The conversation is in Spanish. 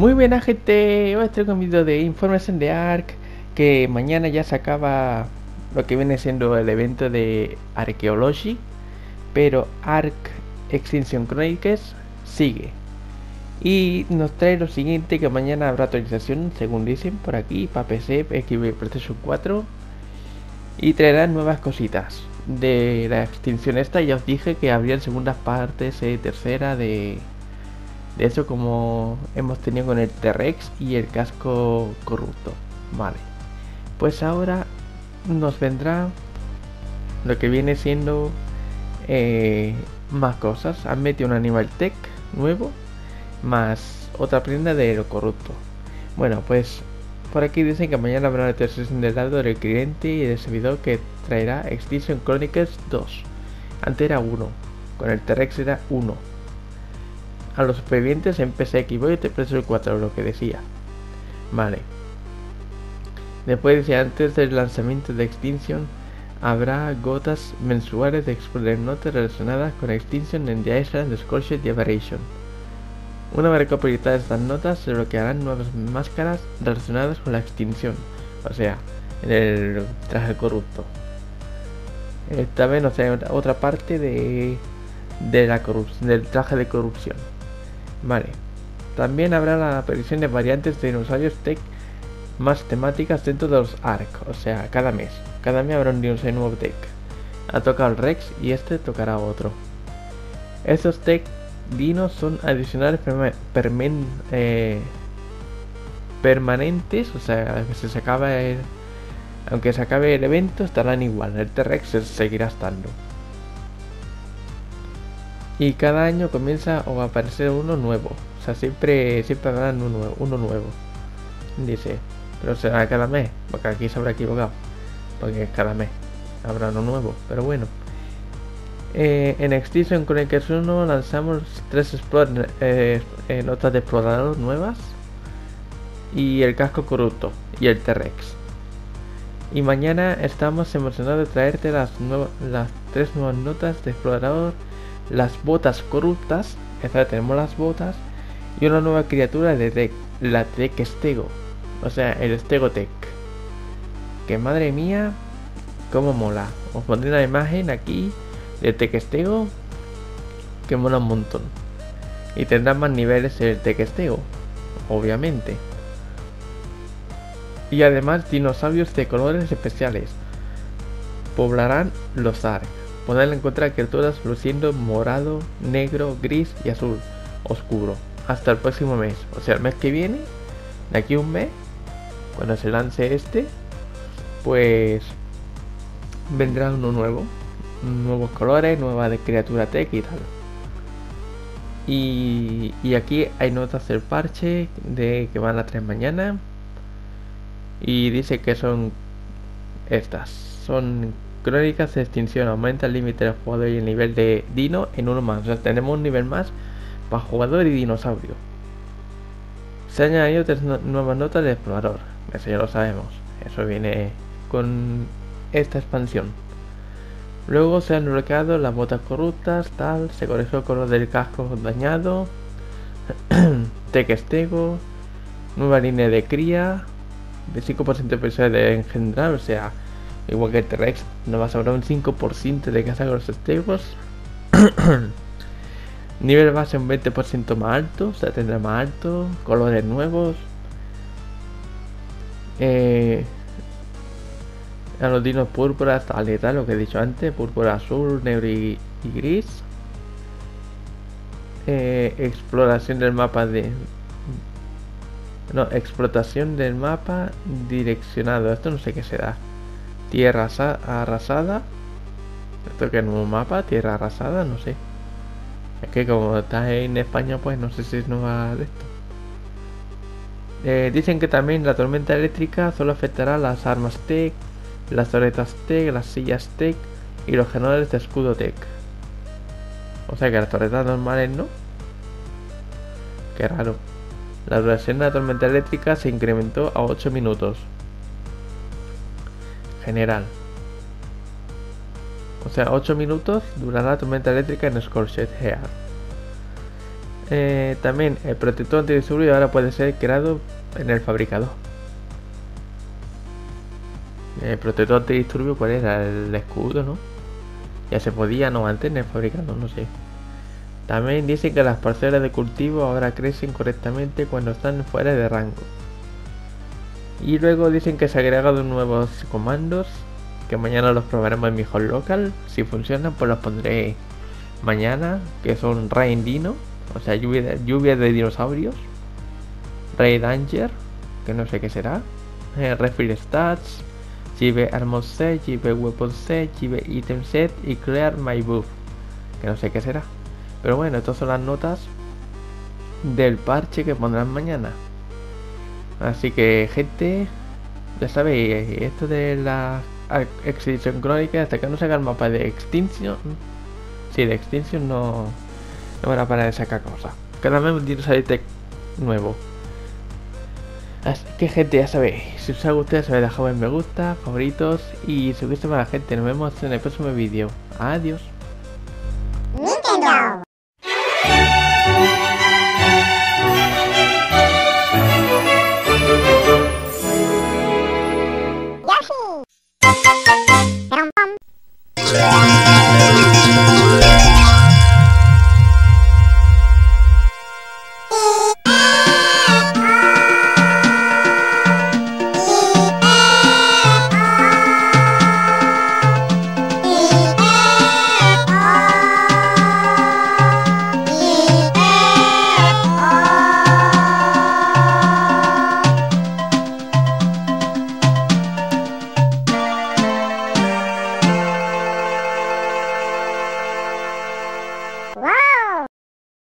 Muy buena gente, hoy estoy con un video de información de Ark, que mañana ya se acaba lo que viene siendo el evento de Archaeology, pero Ark Extinction Chronicles sigue. Y nos trae lo siguiente, que mañana habrá actualización, según dicen por aquí, para PC, Xbox y PlayStation 4. Y traerán nuevas cositas de la extinción esta. Ya os dije que habrían segundas partes, tercera de eso, como hemos tenido con el T-Rex y el casco corrupto. Vale, pues ahora nos vendrá lo que viene siendo más cosas. Han metido un Animal Tech nuevo, más otra prenda de lo corrupto. Bueno, pues por aquí dicen que mañana habrá una actualización del lado del cliente y del servidor que traerá Extinction Chronicles 2. Antes era 1, con el T-Rex era 1. A los supervivientes en PC, Xbox y PlayStation 4, lo que decía. Vale. Después decía, antes del lanzamiento de Extinction, habrá gotas mensuales de Explorer Notes relacionadas con Extinction en The Island, Scorched y Aberration. Una vez recopiladas estas notas, se bloquearán nuevas máscaras relacionadas con la extinción. O sea, en el traje corrupto. Esta vez, no sé, otra parte de la corrupción, del traje de corrupción. Vale. También habrá la aparición de variantes de dinosaurios tech más temáticas dentro de los Ark. O sea, cada mes. Cada mes habrá un dinosaurio nuevo tech. Ha tocado el Rex y este tocará otro. Estos tech dinos son adicionales permanentes. O sea, que se acaba aunque se acabe el evento, estarán igual. El T-Rex seguirá estando. Y cada año comienza a aparecer uno nuevo. O sea, siempre habrá uno nuevo. Dice, pero será cada mes, porque aquí se habrá equivocado. Porque cada mes habrá uno nuevo, pero bueno. En Extinction Chronicles 1 lanzamos 3 notas de explorador nuevas. Y el casco corrupto y el T-Rex. Y mañana estamos emocionados de traerte las 3 nuevas notas de explorador. Las botas corruptas, esta tenemos las botas, y una nueva criatura de Tech, la Tech Stego, o sea, el Stegotech. Que madre mía, como mola. Os pondré una imagen aquí de Tech Stego que mola un montón. Y tendrá más niveles el Tech Stego, obviamente. Y además dinosaurios de colores especiales poblarán los Ark. Podrán encontrar criaturas luciendo morado, negro, gris y azul oscuro hasta el próximo mes. O sea, el mes que viene, de aquí a un mes, cuando se lance este, pues vendrá uno nuevo, nuevos colores, nueva de criatura tech y tal. Y aquí hay notas del parche de que van a traer mañana. Y dice que son estas. Son crónicas de extinción. Aumenta el límite del jugador y el nivel de dino en uno más. O sea, tenemos un nivel más para jugador y dinosaurio. Se han añadido 3 nuevas notas de explorador. Eso ya lo sabemos. Eso viene con esta expansión. Luego se han bloqueado las botas corruptas, tal. Se corrigió el color del casco dañado. Tech Stego. Nueva línea de cría. De 5% de posibilidad de engendrar. O sea, igual que el T-Rex, nos va a sobrar un 5% de caza con los estegos. Nivel base un 20% más alto, o sea, tendrá más alto. Colores nuevos. A los dinos púrpuras, tal y tal, lo que he dicho antes. Púrpura, azul, negro y gris. Exploración del mapa explotación del mapa direccionado. Esto no sé qué será. Tierra arrasada. Esto que es un mapa, tierra arrasada, no sé. Es que como está en España, pues no sé si es nueva de esto. Dicen que también la tormenta eléctrica solo afectará las armas tech, las torretas tech, las sillas tech y los generadores de escudo tech. O sea que las torretas normales no. Qué raro. La duración de la tormenta eléctrica se incrementó a 8 minutos. General. O sea, 8 minutos durará la tormenta eléctrica en Scorched Earth. También el protector antidisturbio ahora puede ser creado en el fabricador. El protector antidisturbio, ¿cuál era? El escudo, ¿no? Ya se podía, no, antes en el fabricador, no sé. También dicen que las parcelas de cultivo ahora crecen correctamente cuando están fuera de rango. Y luego dicen que se han agregado nuevos comandos, que mañana los probaremos en mi home local. Si funcionan, pues los pondré mañana, que son Rain Dino, o sea, lluvia de dinosaurios. Raid Danger, que no sé qué será. Refill Stats, Give Armor Set, Give Weapon Set, Give Item Set y Clear My Buff, que no sé qué será. Pero bueno, estas son las notas del parche que pondrán mañana. Así que, gente, ya sabéis, esto de la Extinction Crónica, hasta que no saca el mapa de Extinction, sí, de Extinction no van a parar de sacar cosas. Cada vez un Dinosaur Tech nuevo. Así que, gente, ya sabéis, si os ha gustado, sabéis dejar un me gusta, favoritos y suscribirse a la gente. Nos vemos en el próximo vídeo. Adiós.